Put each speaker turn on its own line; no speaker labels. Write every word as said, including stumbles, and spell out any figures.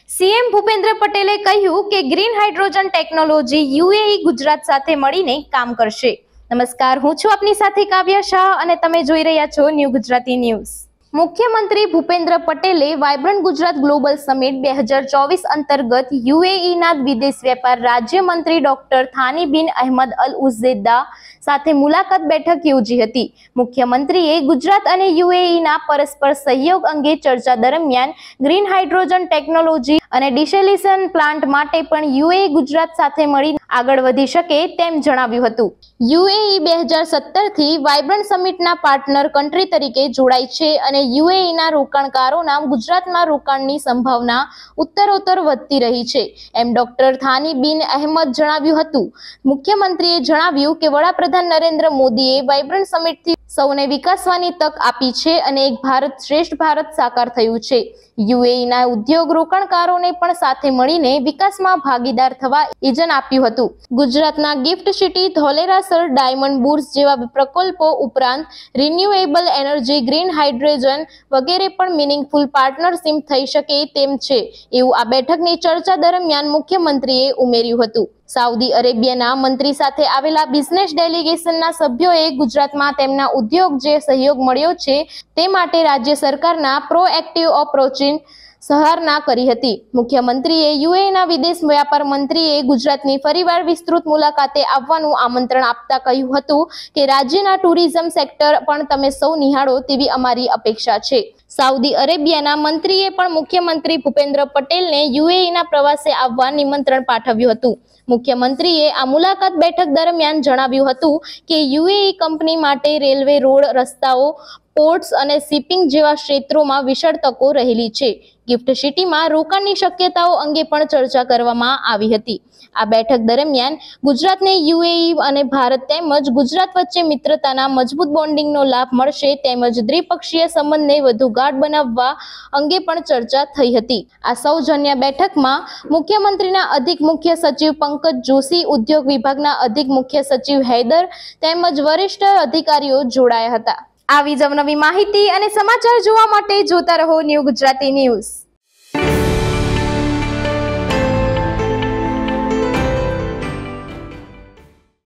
CM Bhupendra પટેલે કહ્યું કે green hydrogen technology UAE Gujarat સાથે મળીને કામ કરશે। નમસ્કાર, હું છું આપની સાથે કાવ્યા શાહ અને તમે જોઈ રહ્યા છો ન્યૂ ગુજરાતી ન્યૂઝ। મુખ્યમંત્રી ભૂપેન્દ્ર પટેલે વાઇબ્રન્ટ ગુજરાત ગ્લોબલ સમિટ બે હજાર ચોવીસ અંતર્ગત યુએઈના વિદેશ વેપાર રાજ્યમંત્રી ડોક્ટર થાનીબિન અહેમદ અલ ઉઝૈદા સાથે મુલાકાત બેઠક યોજી હતી। મુખ્યમંત્રીએ ગુજરાત અને યુએઈના પરસ્પર સહયોગ અંગે ચર્ચા દરમિયાન ગ્રીન હાઇડ્રોજન ટેકનોલોજી અને ડિસેલિનેશન પ્લાન્ટ માટે પણ યુએઈ ગુજરાત સાથે મળીને આગળ વધી શકે તેમ જણાવ્યું હતું। યુએઈ બે હજાર સત્તર થી વાઇબ્રન્ટ સમિટના પાર્ટનર કન્ટ્રી તરીકે જોડાઈ છે અને યુએઈના રોકાણકારોના ગુજરાતમાં રોકાણની સંભાવના ઉત્તરોત્તર વધતી રહી છે એમ ડોક્ટર થાનીબિન અહેમદ જણાવ્યું હતું। મુખ્યમંત્રીએ જણાવ્યું કે વડાપ્રધાન નરેન્દ્ર મોદીએ વાઇબ્રન્ટ સમિટથી સૌને વિકાસવાની તક આપી છે અને એક ભારત શ્રેષ્ઠ ભારત સાકાર થયું છે। યુએઈના ઉદ્યોગ રોકાણકારોને પણ સાથે મળીને વિકાસમાં ભાગીદાર થવા ઇજન આપ્યું હતું। ગુજરાતના GIFT city Dholera SIR diamond bourse જેવા પ્રકલ્પો ઉપરાંત રિન્યુએબલ એનર્જી, ગ્રીન હાઇડ્રોજન વગેરે પણ મિનિંગફુલ પાર્ટનરશિપ થઈ શકે તેમ છે એવું આ બેઠકની ચર્ચા દરમિયાન મુખ્યમંત્રીએ ઉમેર્યું હતું। સાઉદી અરેબિયાના મંત્રી સાથે આવેલા બિઝનેસ ડેલિગેશનના સભ્યોએ ગુજરાતમાં તેમના ઉદ્યોગ જે સહયોગ મળ્યો છે તે માટે રાજ્ય સરકારના પ્રોએક્ટિવ અપ્રોચની સરાહના કરી હતી। મુખ્યમંત્રીએ યુએઈના વિદેશ વ્યાપાર મંત્રીએ ગુજરાતની ફરીવાર વિસ્તૃત મુલાકાતે આવવાનું આમંત્રણ આપતા કહ્યું હતું કે રાજ્યના ટુરિઝમ સેક્ટર પણ તમે સૌ નિહાળો તેવી અમારી અપેક્ષા છે। સાઉદી અરેબિયાના મંત્રીએ પણ મુખ્યમંત્રી ભૂપેન્દ્ર પટેલને યુએઈના પ્રવાસે આવવા નિમંત્રણ પાઠવ્યું હતું। મુખ્યમંત્રીએ આ મુલાકાત બેઠક દરમિયાન જણાવ્યું હતું કે યુએઈ કંપની માટે રેલવે, રોડ, રસ્તાઓ, પોર્ટ્સ અને શિપિંગ જેવા ક્ષેત્રોમાં વિશાળ તકો રહેલી છે। ગિફ્ટ સિટીમાં રોકાણની શક્યતાઓ અંગે પણ ચર્ચા કરવામાં આવી હતી। આ બેઠક દરમિયાન ગુજરાતને યુએઈ અને ભારત તેમજ ગુજરાત વચ્ચે મિત્રતાના મજબૂત બોન્ડિંગનો લાભ મળશે તેમજ દ્વિપક્ષીય સંબંધને વધુ ગાઢ બનાવવા અંગે પણ ચર્ચા થઈ હતી। આ સૌજન્ય બેઠકમાં મુખ્યમંત્રીના અધિક મુખ્ય સચિવ પંકજ જોશી, ઉદ્યોગ વિભાગના અધિક મુખ્ય સચિવ હૈદર તેમજ વરિષ્ઠ અધિકારીઓ જોડાયા હતા। આવી જ નવી માહિતી અને સમાચાર જોવા માટે જોતા રહો ન્યૂ ગુજરાતી ન્યૂઝ।